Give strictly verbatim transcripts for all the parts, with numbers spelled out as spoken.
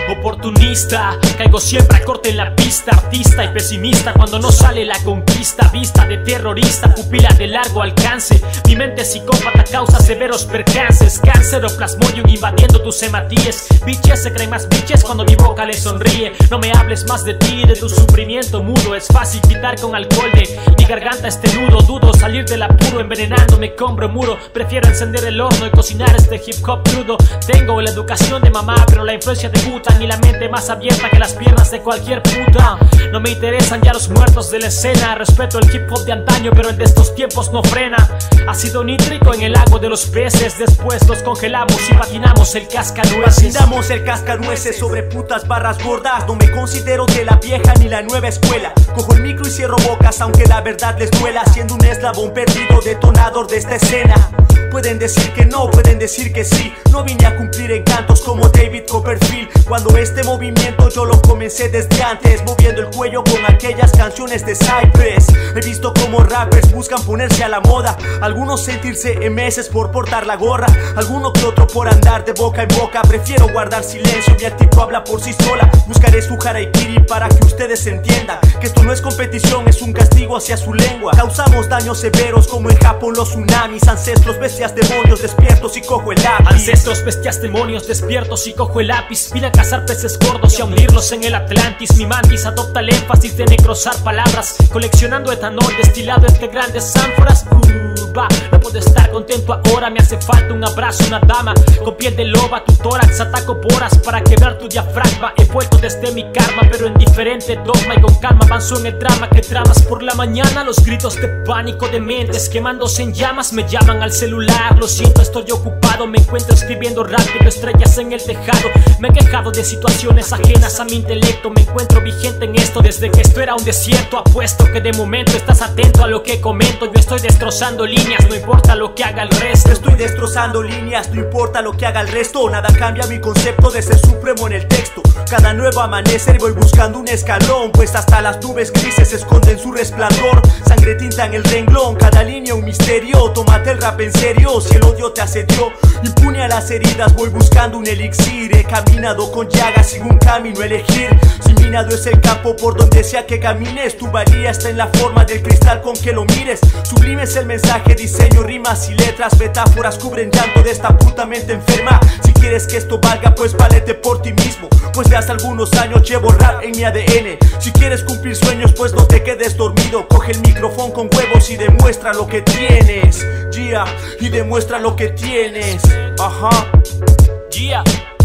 oportunista. Caigo siempre a corte en la pista, artista y pesimista cuando no sale la conquista. Vista de terrorista, pupila de largo alcance. Mi mente psicópata causa severos percances. Cáncer o plasmodium invadiendo tus hematíes. Bitches se creen más bitches cuando mi boca les sonríe. No me hables más de ti, de tu sufrimiento mudo. Es fácil quitar con alcohol de mi garganta este nudo. Dudo salir del apuro envenenándome con bromuro. Prefiero encender el horno y cocinar este hip hop crudo. Tengo la educación de mamá, pero la influencia de puta, ni la mente más abierta que las piernas de cualquier puta. No me interesan ya los muertos de la escena. Respeto el hip hop de antaño, pero el de estos tiempos no frena. Ácido nítrico en el lago de los peces. Después los congelamos y patinamos el cascanueces. Patinamos el cascanueces sobre putas barras gordas. No me considero de la vieja ni la nueva escuela. Cojo el micro y cierro bocas aunque la verdad les duela. Siendo un eslabón perdido, detonador de esta escena. Pueden decir que no, pueden decir que sí. No vine a cumplir encantos como David Copperfield. Cuando este movimiento yo lo comencé desde antes, moviendo el cuello con aquellas canciones de Cypress. He visto como rappers buscan ponerse a la moda. Algunos sentirse emeses por portar la gorra. Alguno que otro por andar de boca en boca. Prefiero guardar silencio, mi actitud habla por sí sola. Buscaré su harakiri para que ustedes entiendan que esto no es competición, es un castigo hacia su lengua. Causamos daños severos como en Japón los tsunamis. Ancestros bestias demonios despiertos y cojo el lápiz. Ancestros bestias demonios despiertos y cojo el lápiz. Vine a cazar peces gordos y a hundirlos en el Atlantis. Mi mantis adopta el énfasis de necrosar palabras, coleccionando etanol destilado entre grandes ánforas. uh, va, No puedo estar contento ahora, me hace falta un abrazo, una dama con piel de loba. Tu tórax ataco poras para quebrar tu diafragma. He vuelto desde mi karma, pero en diferente dogma. Y con calma avanzo en el drama que tramas por la mañana. Los gritos de pánico de mentes quemándose en llamas me llaman al celular. Lo siento, estoy ocupado, me encuentro escribiendo rápido, estrellas en el tejado. Me he quejado de situaciones ajenas a mi intelecto. Me encuentro vigente en esto desde que esto era un desierto. Apuesto que de momento estás atento a lo que comento. Yo estoy destrozando líneas, no importa lo que haga el resto. Estoy destrozando líneas, no importa lo que haga el resto. Nada cambia mi concepto de ser supremo en el texto. Cada nuevo amanecer voy buscando un escalón, pues hasta las nubes grises esconden su resplandor. Sangre tinta en el renglón, cada línea un misterio. Tómate el rap en serio, si el odio te asedió. Impune a las heridas, voy buscando un elixir. He caminado con llagas sin un camino a elegir. Si minado es el campo por donde sea que camines, tu valía está en la forma del cristal con que lo mires. Sublime es el mensaje, diseño, rimas y letras. Metáforas cubren llanto de esta puta mente enferma. Si quieres que esto valga, pues válete por ti mismo, pues de hace algunos años llevo rap en mi A D N. Si quieres cumplir sueños, pues no te quedes dormido. Coge el micrófono con huevos y demuestra lo que tienes. Yeah, y demuestra lo que tienes. Ajá. Yeah,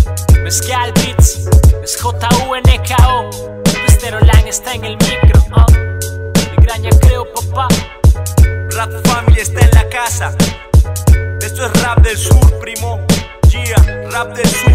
Mezcal Beats, es J U N K O. Mister Olan está en el micro, uh. Migraña creo, papá. Rap Family está en la casa. Esto es rap del sur, primo. Yeah, rap del sur.